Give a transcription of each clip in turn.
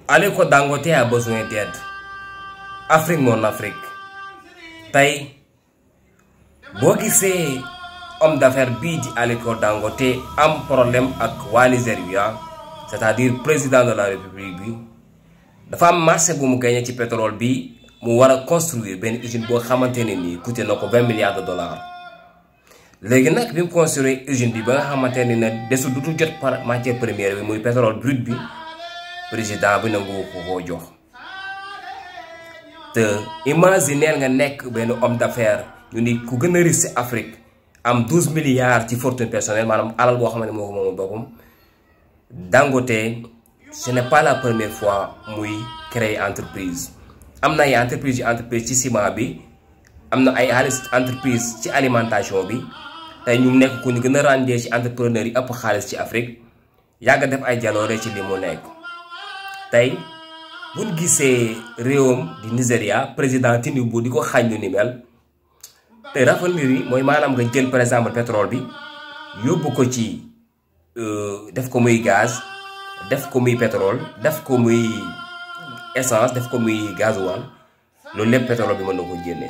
Aliko Dangote a besoin d'aide. Afrique mon Afrique. Tay boo gisee homme d'affaires bii di Aliko Dangote am problème ak waa Nigeria, c'est-à-dire président de la République bi dafa am marché bu mu gagné ci pétrole bi mu war a construire benn usine boo xamante ne nii coûté na ko 20 milliards de dollars. léegi nag bi mu construire usine bi ba nga xamante ne ne desul du jot par matière première bi muy pétrole brut bi président bi nangu ko koo jox. te imaginer nga nekk benn homme d'affaires ñu ni ku gën a riche ci Afrique am 12 milliards ci fortune personnelle maanaam alal boo xamante ne moo ko moom boppam. Dangote ce n'est pas la première fois muy créer entreprise am na ay entreprise ci ciment bi am na ay entreprise ci alimentation bi tey ñu nekk ku ñu gën a ràññee ci entrepreneur yi ëpp xaalis ci Afrique yàgg def ay jaloore ci li mu nekk. tey buñ gisee réewam di Nigeria président Tinubu di ko xañ lu ni mel te raffinerie yi mooy maanaam nga jël par exemple pétrole bi yóbbu ko ci def ko muy gaz def ko muy pétrole def ko muy essence def ko muy gasoil loolu lépp pétrole bi mën na ko génne.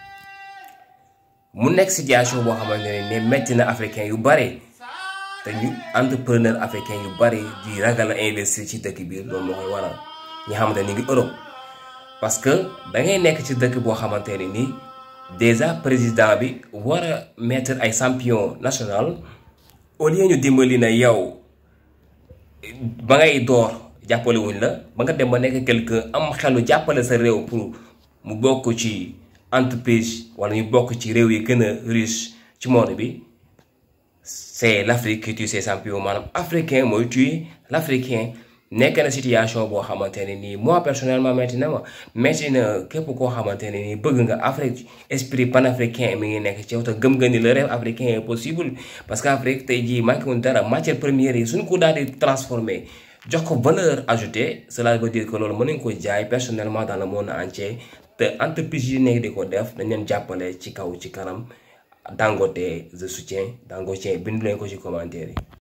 mu nekk situation boo xamante ne metti na africain yu bari te ñu entrepreneur africain yu bari di ragal a investir ci dëkk bi loolu moo koy waral ñi xamante ne ngi Europe parce que da ngay nekk ci dëkk boo xamante ne ni déjà président bi war a mettre ay champion national au lieu ñu dimbali na yow ba ngay door jàppale wuñ la ba nga dem ba nekk quelqu'un am xelu jàppale sa réew pour mu bokk ci entreprise wala ñu bokk ci réew yi gën a riche ci monde bi c'est l'Afrique qui tue ses champions maanaam africain mooy tuer l'africain. nekk na situation boo xamante ne nii moi personnellement metti na képp koo xamante ne nii bëgg nga Afrique esprit panafricain mi ngi nekk ci yow te gëm nga ni le rêve africain est possible parce que Afrique tey jii manqué wuñ dara matière première yi suñ ko daal di transformer jox ko valeur ajoutée cela veut dire que loolu mën nañ ko jaay personnellement dans le monde entier te entreprise yi nekk di ko def dañ leen jàppale ci kaw ci kanam Dangote je soutiens Dangote bindu leen ko ci commentaire yi.